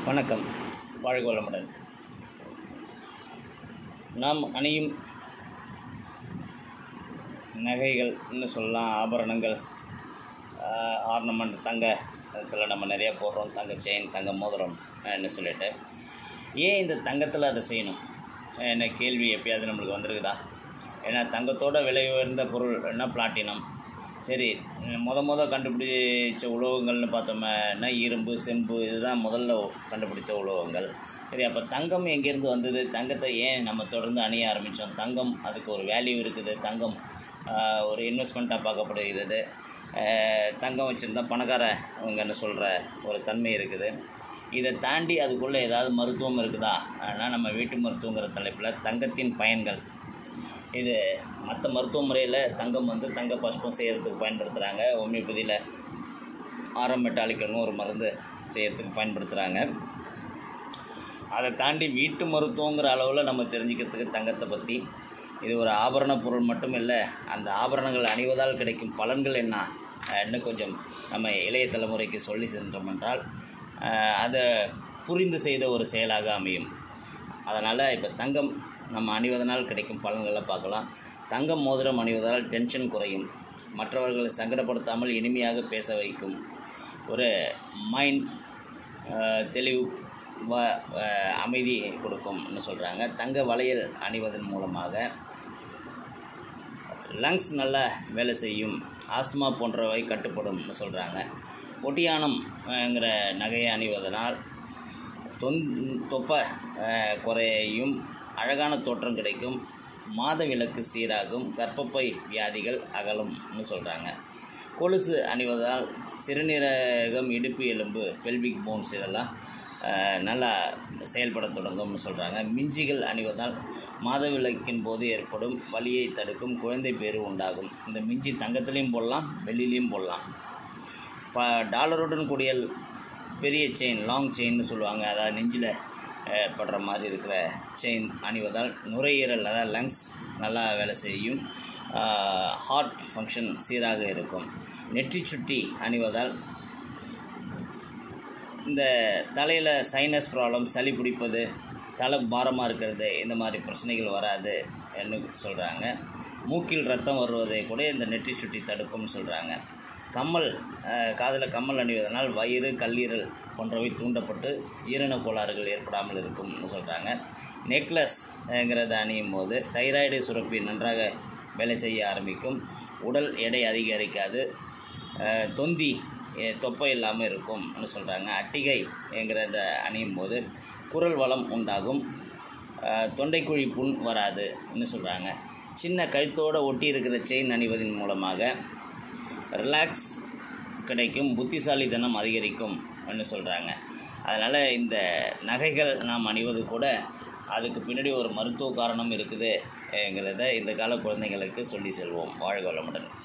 வணக்கம். வாழ்க வளமுடன். நாம் அணியும் நகைகள்னு சொல்லலாம், ஆபரணங்கள், ஆர்னமெண்ட், தங்கத்தில் நம்ம நிறையா போடுறோம். தங்க செயின், தங்க மோதிரம்னு சொல்லிட்டு ஏன் இந்த தங்கத்தில் அதை செய்யணும் என்ன கேள்வி எப்பயாவது நம்மளுக்கு வந்திருக்குதா? ஏன்னா தங்கத்தோட விலை உயர்ந்த பொருள்னா பிளாட்டினம். சரி, கண்டுபிடிச்ச உலோகங்கள்னு பார்த்தோம்னா இரும்பு, செம்பு, இதுதான் முதல்ல கண்டுபிடிச்ச உலோகங்கள். சரி, அப்போ தங்கம் எங்கேருந்து வந்தது? தங்கத்தை ஏன் நம்ம தொடர்ந்து அணிய ஆரம்பித்தோம்? தங்கம் அதுக்கு ஒரு வேல்யூ இருக்குது. தங்கம் ஒரு இன்வெஸ்ட்மெண்ட்டாக பார்க்கப்படுகிறது. தங்கம் வச்சுருந்தா பணக்காரவங்கன்னு சொல்கிற ஒரு தன்மை இருக்குது. இதை தாண்டி அதுக்குள்ளே ஏதாவது மருத்துவம் இருக்குதா? ஆனால் நம்ம வீட்டு மருத்துவங்கிற தலைப்பில் தங்கத்தின் பயன்கள், இது மற்ற மருத்துவ முறையில் தங்கம் தங்க பஸ்பம் செய்கிறதுக்கு பயன்படுத்துகிறாங்க. ஹோமியோபதியில் ஆரம்பமெட்டாலிக்கன்னு ஒரு மருந்து செய்கிறதுக்கு பயன்படுத்துகிறாங்க. அதை தாண்டி வீட்டு மருத்துவங்கிற அளவில் நம்ம தெரிஞ்சுக்கிறதுக்கு தங்கத்தை பற்றி, இது ஒரு ஆபரண பொருள் மட்டும் இல்லை, அந்த ஆபரணங்கள் அணிவதால் கிடைக்கும் பலன்கள் என்ன இன்னும் கொஞ்சம் நம்ம இளைய தலைமுறைக்கு சொல்லி சென்றோம் என்றால் அதை புரிந்து செய்த ஒரு செயலாக அமையும். அதனால் இப்போ தங்கம் நம்ம அணிவதனால் கிடைக்கும் பலன்களை பார்க்கலாம். தங்கம் மோதிரம் அணிவதால் டென்ஷன் குறையும், மற்றவர்களை சங்கடப்படுத்தாமல் இனிமையாக பேச வைக்கும், ஒரு மைண்ட் தெளிவு அமைதி கொடுக்கும்னு சொல்கிறாங்க. தங்க வளையல் அணிவதன் மூலமாக லங்ஸ் நல்லா வேலை செய்யும், ஆஸ்மா போன்றவை கட்டுப்படும்னு சொல்கிறாங்க. ஒட்டியானம்ங்கிற நகையை அணிவதனால் தொப்பை குறையும், அழகான தோற்றம் கிடைக்கும், மாதவிலக்கு சீராகும், கர்ப்பப்பை வியாதிகள் அகலும்னு சொல்கிறாங்க. கொலுசு அணிவதால் சிறுநீரகம், இடுப்பு எலும்பு, பெல்விக் போன்ஸ் இதெல்லாம் நல்லா செயல்பட தொடங்கும்னு சொல்கிறாங்க. மிஞ்சிகள் அணிவதால் மாதவிலக்கின் போது ஏற்படும் வலியை தடுக்கும், குழந்தை பேறு உண்டாகும். இந்த மிஞ்சி தங்கத்துலேயும் போடலாம், வெள்ளிலையும் போடலாம். டாலருடன் கூடிய பெரிய செயின், லாங் செயின்னு சொல்லுவாங்க, அதாவது நெஞ்சில் படுற மாதிரி இருக்கிற செயின் அணிவதால் நுரையீரல், அதாவது லங்ஸ் நல்லா வேலை செய்யும், ஹார்ட் ஃபங்க்ஷன் சீராக இருக்கும். நெற்றி சுட்டி அணிவதால் இந்த தலையில் சைனஸ் ப்ராப்ளம், சளி பிடிப்பது, தலை பாரமாக இருக்கிறது, இந்த மாதிரி பிரச்சனைகள் வராது என்று சொல்கிறாங்க. மூக்கில் ரத்தம் வருவதை கூட இந்த நெற்றி சுட்டி தடுக்கும்னு சொல்கிறாங்க. கம்மல், காதில் கம்மல் அணிவதனால் வயிறு, கல்லீரல் போன்றவை தூண்டப்பட்டு ஜீரண கோளாறுகள் ஏற்படாமல் இருக்கும்னு சொல்கிறாங்க. நெக்லஸ்ங்கிறத அணியும் போது தைராய்டு சுரப்பி நன்றாக வேலை செய்ய ஆரம்பிக்கும், உடல் எடை அதிகரிக்காது, தொப்பை இல்லாமல் இருக்கும்னு சொல்கிறாங்க. அட்டிகைங்கிறத அணியும் போது குரல் வளம் உண்டாகும், தொண்டைக்குழி புண் வராதுன்னு சொல்கிறாங்க. சின்ன கழுத்தோடு ஒட்டி இருக்கிற செயின் அணிவதன் மூலமாக ரிலாக்ஸ் கிடைக்கும், புத்திசாலித்தனம் அதிகரிக்கும்னு சொல்கிறாங்க. அதனால் இந்த நகைகள் நாம் அணிவது கூட அதுக்கு பின்னாடி ஒரு மருத்துவ காரணம் இருக்குதுங்கிறத இந்த கால குழந்தைங்களுக்கு சொல்லி செல்வோம். வாழ்க வளமுடன்.